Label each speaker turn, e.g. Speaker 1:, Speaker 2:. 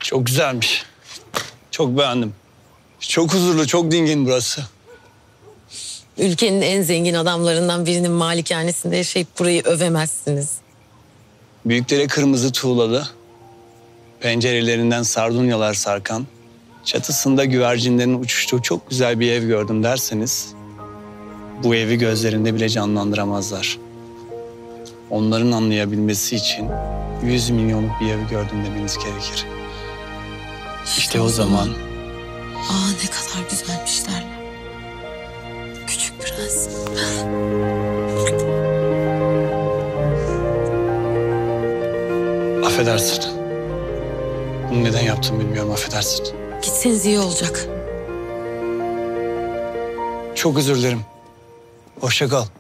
Speaker 1: Çok güzelmiş. Çok beğendim. Çok huzurlu, çok dingin burası.
Speaker 2: Ülkenin en zengin adamlarından birinin malikanesinde yaşayıp burayı övemezsiniz.
Speaker 1: Büyükleri kırmızı tuğlalı, pencerelerinden sardunyalar sarkan, çatısında güvercinlerin uçuştuğu çok güzel bir ev gördüm derseniz, bu evi gözlerinde bile canlandıramazlar. Onların anlayabilmesi için 100 milyonluk bir ev gördüm demeniz gerekir. İşte o zaman...
Speaker 2: Aa, ne kadar güzelmiş derler. Küçük prens.
Speaker 1: Affedersin. Bunu neden yaptım bilmiyorum, affedersin.
Speaker 2: Gitseniz iyi olacak.
Speaker 1: Çok özür dilerim. Hoşça kal.